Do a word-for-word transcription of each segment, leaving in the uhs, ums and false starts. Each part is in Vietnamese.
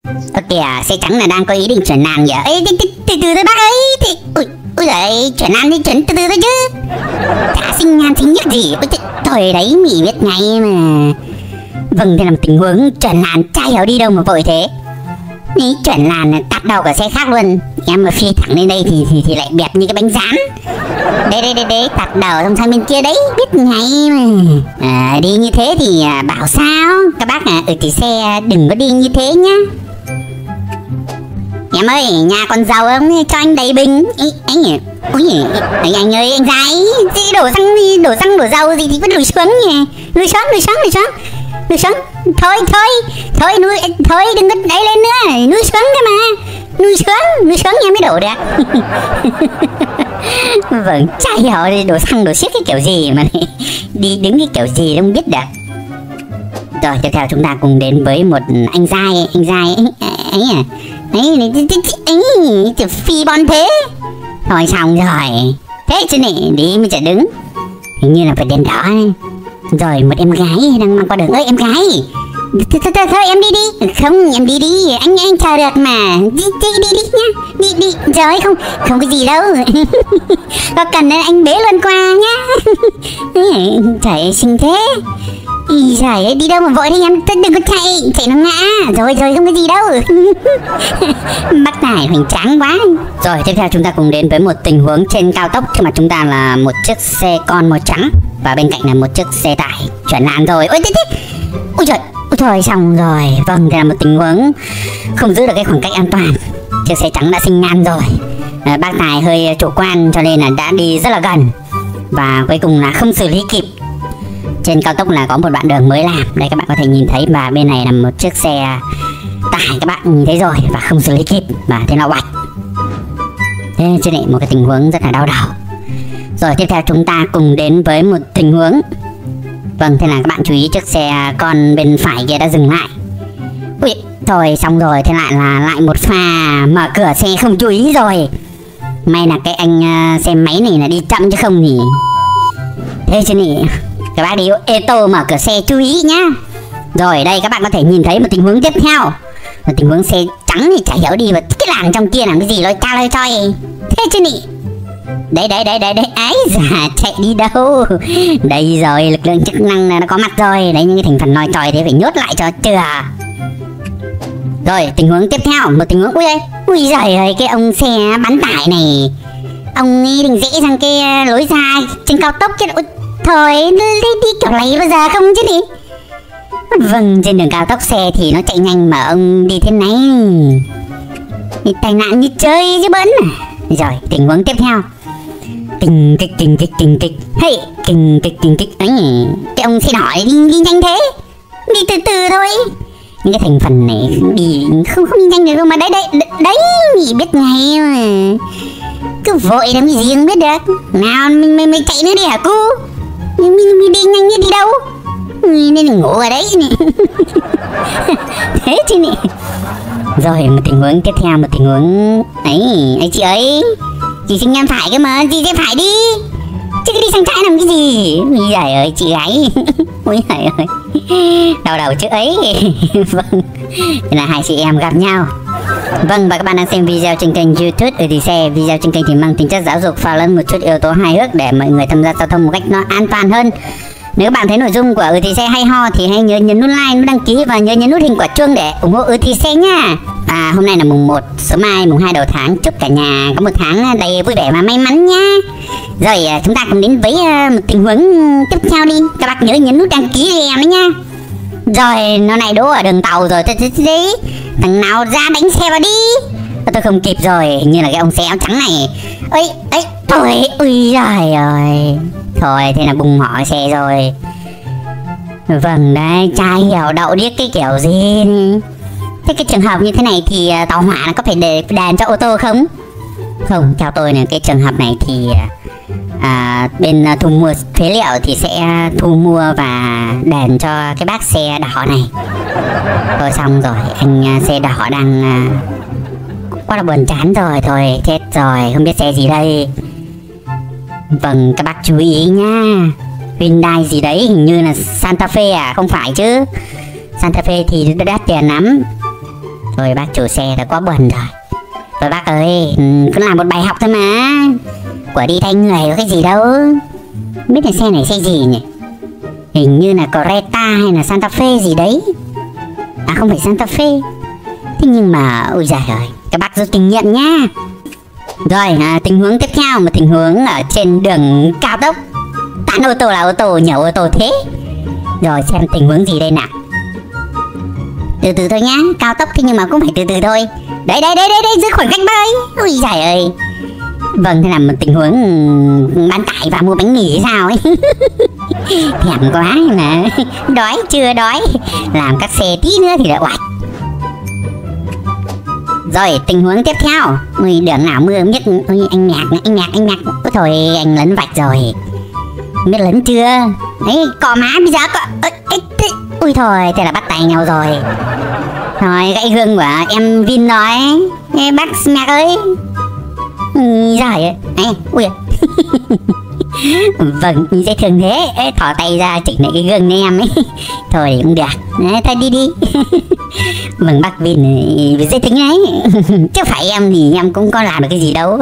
Ơ kìa, xe trắng là đang có ý định chuyển làn kìa. Ê, từ từ từ thôi bác ơi. Thì, ui, ui giời, chuyển làn thì chuyển từ từ thôi chứ. Chả sinh nhan sinh nhất gì. Ôi, trời đấy, mỉ biết ngay mà. Vâng, thế làm tình huống chuyển làn chả hiểu đi đâu mà vội thế. Ý, chuyển làn tạt đầu cả xe khác luôn. Em mà phi thẳng lên đây thì thì, thì lại bẹp như cái bánh rán. Đấy đấy đấy đấy, tạt đầu xong sang bên kia đấy, biết ngay mà. À, đi như thế thì à, bảo sao các bác à, ở cái xe đừng có đi như thế nhá. Em ơi, nhà con giàu không cho anh đầy bình. Ý, anh nhỉ, ui nhỉ, anh ơi anh gái, đổ xăng đi, đổ xăng đổ dầu gì thì cứ lùi xuống nhỉ, lùi xuống lùi xuống lùi xuống lùi xuống. Thôi thôi thôi nuôi thôi đừng có đẩy lên nữa, nuôi xuống cái mà, nuôi xuống nuôi xuống em mới đổ được. Vâng, chả hiểu đổ xăng đổ xiếc cái kiểu gì mà đi đứng cái kiểu gì không biết được. Rồi tiếp theo chúng ta cùng đến với một anh giai, anh giai ấy ấy à, ấy ấy ấy phi bon thế. Thôi xong rồi, thế chứ này đi mới chả đứng, hình như là phải đèn đỏ này. Rồi một em gái đang mang qua đường. Ơi em gái, thôi, thôi, thôi, thôi em đi đi. Không em đi đi, anh anh chờ được mà. Đi đi đi đi nhá, đi đi. Rồi không không có gì đâu. Có cần nên anh bế luôn qua nhá. Trời xinh thế. Ý giời, đi đâu mà vội thế em, đừng có chạy, chạy nó ngã. Rồi rồi không có gì đâu. Bác này hoành tráng quá. Rồi tiếp theo chúng ta cùng đến với một tình huống trên cao tốc. Trước mặt chúng ta là một chiếc xe con màu trắng và bên cạnh là một chiếc xe tải chuyển làn rồi. Ôi thế thế, ôi trời, ôi trời xong rồi. Vâng, đây là một tình huống không giữ được cái khoảng cách an toàn. Chiếc xe trắng đã sinh nhan rồi. À, bác tài hơi chủ quan cho nên là đã đi rất là gần và cuối cùng là không xử lý kịp. Trên cao tốc là có một đoạn đường mới làm. Đây các bạn có thể nhìn thấy, và bên này là một chiếc xe tải các bạn nhìn thấy rồi, và không xử lý kịp và thế nào bạch. Thế cho nên một cái tình huống rất là đau đầu. Rồi tiếp theo chúng ta cùng đến với một tình huống. Vâng, thế là các bạn chú ý chiếc xe con bên phải kia đã dừng lại. Ui, thôi xong rồi, thế lại là lại một pha mở cửa xe không chú ý rồi. May là cái anh uh, xe máy này là đi chậm chứ không thì thế chứ nhỉ. Các bác đi ô tô mở cửa xe chú ý nhá. Rồi đây các bạn có thể nhìn thấy một tình huống tiếp theo. Một tình huống xe trắng thì chả hiểu đi vào cái làn trong kia làm cái gì lôi ca lôi choi. Thế chứ nhỉ. Đấy đấy đấy đấy đấy, ái già chạy đi đâu. Đây rồi, lực lượng chức năng nó có mặt rồi. Đấy, những cái thành phần lôi choi thế phải nhốt lại cho chừa. Rồi tình huống tiếp theo, một tình huống ui ơi, ui giời ơi, cái ông xe bán tải này, ông ấy định rẽ sang cái lối ra trên cao tốc chứ. Thôi đi, đi kiểu này bao giờ không chứ đi. Vâng, trên đường cao tốc xe thì nó chạy nhanh mà ông đi thế này thì tai nạn như chơi chứ bẩn. Rồi tình huống tiếp theo, kinh kịch kinh kịch kinh kịch, hey kinh kịch kinh kịch ấy, cái ông xe đỏ đi đi nhanh thế, đi từ từ thôi. Những cái thành phần này đi không không đi nhanh được đâu mà. Đấy đấy đấy, biết ngay mà, cứ vội làm cái gì không biết được. Nào mình mình, mình chạy nữa đi hả cô? Mình, mình đi nhanh như đi đâu? Nên ngủ ở đấy nè. Thế chứ nè. Rồi một tình huống tiếp theo, một tình huống ấy, ấy chị ấy, chị sinh em phải cơ mà, chị sẽ phải đi chứ cứ đi sang trái làm cái gì. Ui giời ơi chị gái. Ui giời ơi, đau đầu chữ ấy. Vâng, thế là hai chị em gặp nhau. Vâng, và các bạn đang xem video trên kênh YouTube Ừ Thì Xe. Video trên kênh thì mang tính chất giáo dục, pha lẫn một chút yếu tố hài hước để mọi người tham gia giao thông một cách nó an toàn hơn. Nếu các bạn thấy nội dung của Ừ Thì Xe hay ho thì hãy nhớ nhấn nút like, nút đăng ký và nhớ nhấn nút hình quả chuông để ủng hộ Ừ Thì Xe nha. À, hôm nay là mùng một, sớm mai mùng hai đầu tháng. Chúc cả nhà có một tháng đầy vui vẻ và may mắn nha. Rồi chúng ta cùng đến với một tình huống tiếp theo đi. Các bạn nhớ nhấn nút đăng ký cho em đấy nha. Rồi nó này đỗ ở đường tàu rồi. Thằng nào ra đánh xe vào đi. Tôi không kịp rồi, như là cái ông xe áo trắng này. Ơi ấy, thôi, ui giời ơi. Thôi thế là bùng hỏi xe rồi. Vâng đấy, trai hiểu đậu điếc cái kiểu gì. Thế cái trường hợp như thế này thì tàu hỏa nó có phải để đèn cho ô tô không? Không, theo tôi là cái trường hợp này thì à, bên thu mua phế liệu thì sẽ thu mua và đèn cho cái bác xe đỏ này. Thôi xong rồi, anh xe đỏ đang quá là buồn chán rồi. Thôi chết rồi, không biết xe gì đây. Vâng, các bác chú ý nha. Hyundai gì đấy, hình như là Santa Fe à, không phải chứ. Santa Fe thì đắt tiền lắm. Thôi bác chủ xe đã quá buồn rồi. Thôi bác ơi, cứ làm một bài học thôi mà. Quả đi thay người có cái gì đâu. Biết là xe này xe gì nhỉ? Hình như là Creta hay là Santa Fe gì đấy. À không phải Santa Fe. Thế nhưng mà ôi giời ơi, các bác rất kinh nghiệm nhá. Rồi à, tình huống tiếp theo, một tình huống ở trên đường cao tốc. Tán ô tô là ô tô, nhiều ô tô thế. Rồi xem tình huống gì đây nào. Từ từ thôi nhá, cao tốc thế nhưng mà cũng phải từ từ thôi. Đấy đấy đấy đấy, đấy giữ khoảng cách bơi. Ôi giời ơi. Vâng, thế là một tình huống bán tải và mua bánh mì hay sao ấy. Thèm quá mà. Đói chưa đói. Làm các xe tí nữa thì đã oạch. Rồi tình huống tiếp theo. Ui đường nào mưa biết. Ui anh nhạc anh nhạc anh nhạc. Ôi thôi anh lấn vạch rồi. Biết lấn chưa? Đấy cò má bây giờ có. Ui thôi thế là bắt tay nhau rồi. Rồi gãy gương của em Vin nói. Ê, bác Snack ơi. Ui giời ơi. Ê, ui vâng dễ thương thế. Ê, thỏ tay ra chỉnh lại cái gương cho em ấy. Thôi cũng được. Đấy, thôi đi đi. Vâng bác Vin dễ tính đấy. Chứ phải em thì em cũng có làm được cái gì đâu.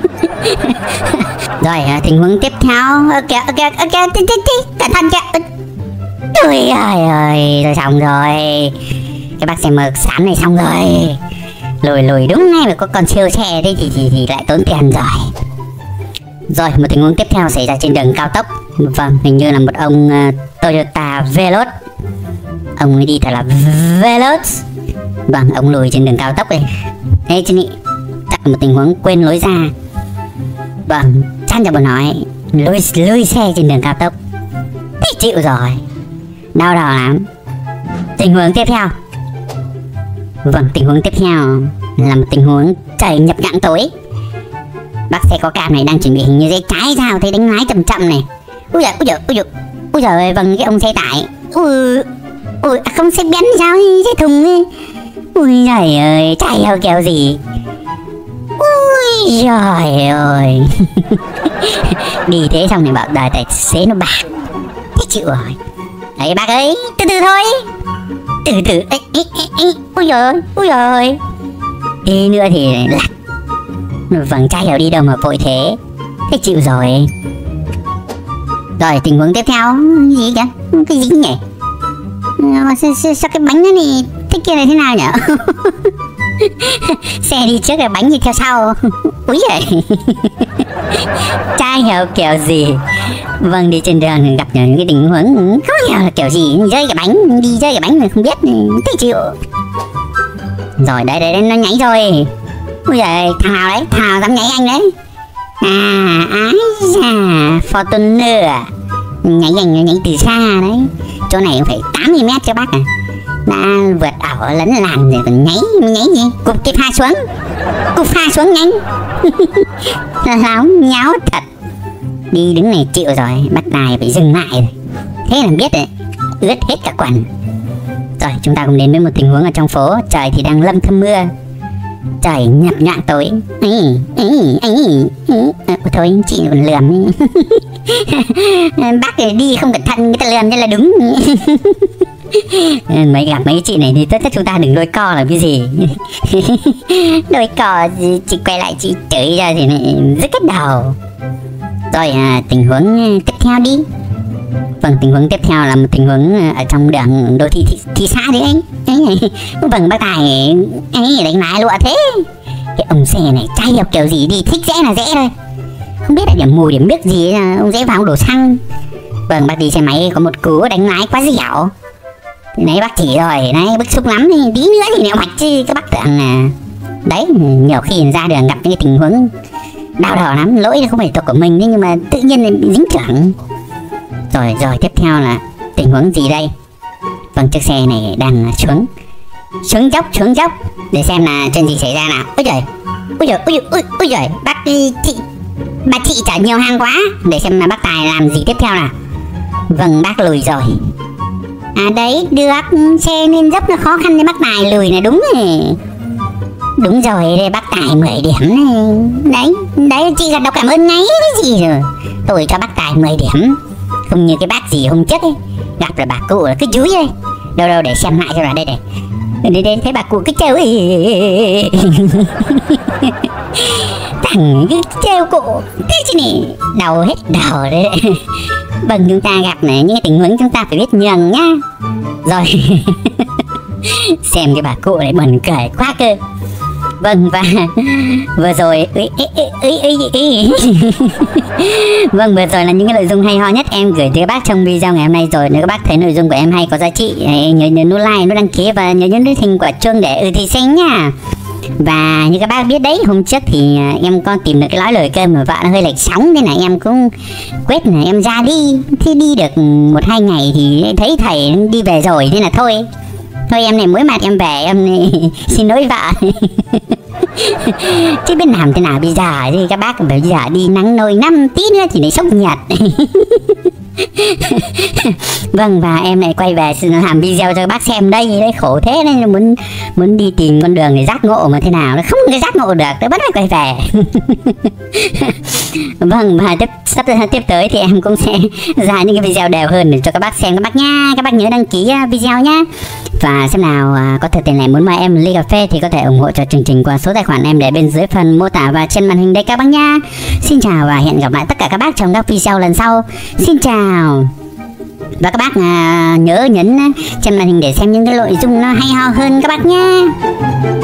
Rồi tình huống tiếp theo. Ok ok ok. Cẩn thận kìa. Ôi ơi ơi. Rồi xong rồi. Cái bác xe mờ xám này xong rồi. Lùi lùi đúng ngay mà có con siêu xe đấy thì, thì, thì lại tốn tiền rồi. Rồi một tình huống tiếp theo xảy ra trên đường cao tốc. Vâng hình như là một ông uh, Toyota Veloz. Ông ấy đi thật là Veloz. Vâng ông lùi trên đường cao tốc này. Ê chứ nhị, chắc là một tình huống quên lối ra. Vâng chán cho bọn nói lùi, lùi xe trên đường cao tốc thì chịu rồi. Đau đầu lắm. Tình huống tiếp theo. Vâng tình huống tiếp theo là một tình huống trời nhập nhặng tối. Bác xe có cam này đang chuẩn bị hình như dây trái sao thấy đánh lái chậm chậm này. Ui giời ui giời ui giời ui giời. Vâng cái ông xe tải. Ui ui à, không xe bén sao xe thùng ấy. Ui giời ơi chạy theo kiểu gì. Ui giời ơi. Đi thế xong này bảo đời tài xế nó bạc. Thế chịu rồi. Đấy bác ơi từ từ thôi. Từ từ ê, ê, ê, ê. Ui giời ơi ui giời ơi. Đi nữa thì lạc. Vâng trai hiểu đi đâu mà vội thế. Thế chịu rồi. Rồi tình huống tiếp theo. Gì kìa. Cái gì nhỉ. À, sao, sao, sao cái bánh này thế kia này thế nào nhỉ. Xe đi trước cái bánh đi theo sau. Úi giời. Trai hiểu kiểu gì. Vâng đi trên đường gặp những cái tình huống không hiểu là kiểu gì. Rơi cái bánh. Đi rơi cái bánh mà không biết. Thế chịu. Rồi đấy đấy nó nhảy rồi. Ui giời, thằng nào đấy? Thằng nào dám nháy anh đấy? À, ái da, Fortuner à? Nháy anh, nháy từ xa đấy. Chỗ này phải tám mươi mét cho bác à. Đã vượt ẩu lấn làn rồi còn nháy, nháy gì? Cụp cái pha xuống. Cụp pha xuống nhanh. Láo nháo thật. Đi đứng này chịu rồi, bắt tài phải dừng lại rồi. Thế là biết đấy, ướt hết cả quần. Rồi, chúng ta cùng đến với một tình huống ở trong phố. Trời thì đang lâm thâm mưa. Trời nhập nhạn tối. Ấy, ấy, ấy, ấy. À, thôi chị còn lườm. Bác đi không cẩn thận người ta lườm nên là đúng. Mấy gặp mấy chị này thì tất tất chúng ta đừng đôi co làm cái gì. Đôi co chị quay lại chị chửi ra thì lại rất kết đầu. Rồi à, tình huống tiếp theo đi. Vâng tình huống tiếp theo là một tình huống ở trong đường đô thị thị, thị xã đấy anh. Ấy, vâng bác tài ấy đánh lái lụa thế. Cái ông xe này trai hiểu kiểu gì đi thích rẽ là rẽ thôi. Không biết là điểm mù điểm biết gì ông rẽ vào đổ xăng. Vâng bác đi xe máy có một cú đánh lái quá dẻo. Đấy bác chỉ rồi đấy bức xúc lắm. Tí nữa thì nẹo mạch chứ các bác tưởng là. Đấy nhiều khi ra đường gặp những cái tình huống đau đầu lắm. Lỗi không phải tội của mình nhưng mà tự nhiên là bị dính trưởng. Rồi rồi tiếp theo là tình huống gì đây. Vâng chiếc xe này đang xuống xuống dốc xuống dốc để xem là chuyện gì xảy ra nào. Ôi trời ôi trời ôi ôi ôi trời bác chị bà chị trả nhiều hàng quá. Để xem là bác tài làm gì tiếp theo nào. Vâng bác lùi rồi. À đấy được xe lên dốc nó khó khăn nên bác tài lùi là đúng rồi. Đúng rồi đây bác tài mười điểm này. Đấy đấy chị gật đầu cảm ơn ngay cái gì rồi. Tôi cho bác tài mười điểm. Không như cái bác gì hôm trước ấy gặp là bà cụ là cứ dúi ấy. Đâu đâu để xem lại cho là đây này. Đến đến thấy bà cụ cứ trêu ấy. Thằng cứ trêu cụ thế chứ nè, đầu hết đầu đấy. Vâng, chúng ta gặp này những tình huống chúng ta phải biết nhường nhá. Rồi. Xem cái bà cụ này buồn cười quá cơ. Vâng, và vừa rồi ý, ý, ý, ý, ý. Vâng, vừa rồi là những cái nội dung hay ho nhất em gửi tới các bác trong video ngày hôm nay rồi. Nếu các bác thấy nội dung của em hay có giá trị, nhớ nhớ nút like, nút đăng ký và nhớ nhấn nút hình quả chuông để ừ thì xanh nha. Và như các bác biết đấy, hôm trước thì em có tìm được cái lõi lời cơm của vợ nó hơi lệch sóng, nên là em cũng quyết là em ra đi. Thế đi được một hai ngày thì thấy thầy đi về rồi, nên là thôi thôi em này, mỗi mặt em về em này, xin lỗi vợ. Chứ biết làm thế nào bây giờ, thì các bác bây giờ đi nắng nôi năm tí nữa thì lại sốc nhiệt. Vâng, và em lại quay về làm video cho các bác xem đây, đấy khổ thế nên là muốn muốn đi tìm con đường để giác ngộ mà thế nào nó không cái giác ngộ được, tôi bắt phải quay về. Vâng, và tiếp sắp tiếp tới thì em cũng sẽ ra những cái video đều hơn để cho các bác xem các bác nha. Các bác nhớ đăng ký video nhá. Và xem nào có thể tiền này muốn mời em ly cà phê thì có thể ủng hộ cho chương trình qua số tài khoản em để bên dưới phần mô tả và trên màn hình đây các bác nha. Xin chào và hẹn gặp lại tất cả các bác trong các video lần sau. Xin chào. Và các bác à, nhớ nhấn trên màn hình để xem những cái nội dung nó hay ho hơn các bác nha.